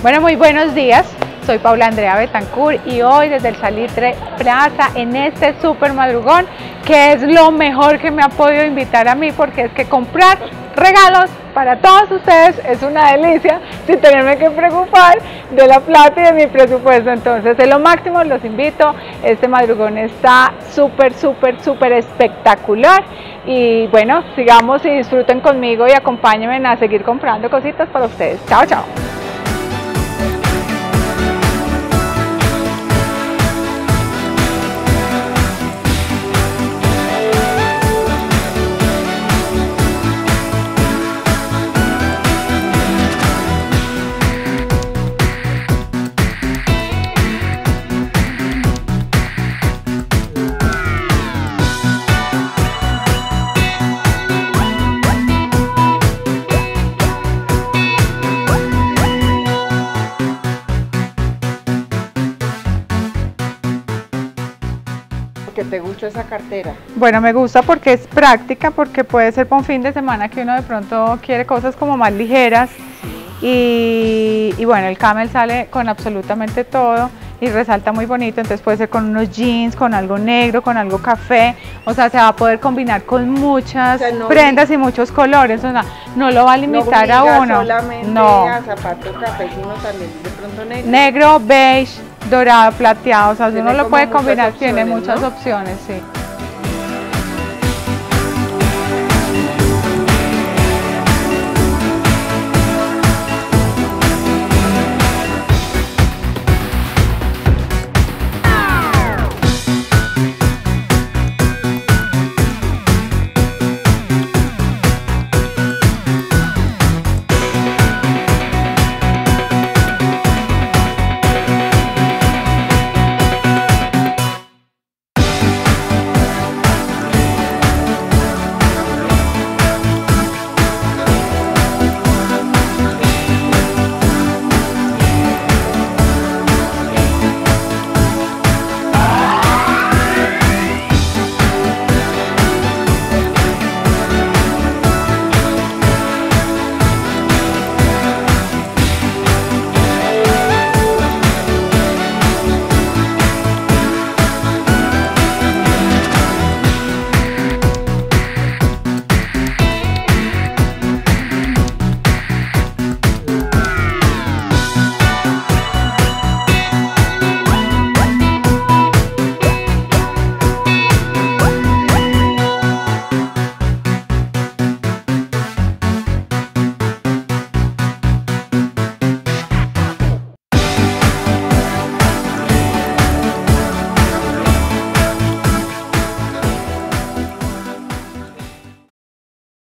Bueno, muy buenos días, soy Paula Andrea Betancourt y hoy desde el Salitre Plaza en este súper madrugón, que es lo mejor que me ha podido invitar a mí, porque es que comprar regalos para todos ustedes es una delicia sin tenerme que preocupar de la plata y de mi presupuesto. Entonces es lo máximo, los invito. Este madrugón está súper espectacular y bueno, sigamos y disfruten conmigo y acompáñenme a seguir comprando cositas para ustedes. Chao, chao. ¿Qué te gusta esa cartera? Bueno, me gusta porque es práctica, porque puede ser para un fin de semana que uno de pronto quiere cosas como más ligeras y bueno, el camel sale con absolutamente todo y resalta muy bonito, entonces puede ser con unos jeans, con algo negro, con algo café, o sea, se va a poder combinar con muchas prendas y muchos colores, o sea, no lo va a limitar a uno. Solamente a zapatos cafecinos, también de pronto negro. Negro, beige, dorado, plateado, o sea, uno lo puede combinar, tiene muchas ¿no? opciones, sí.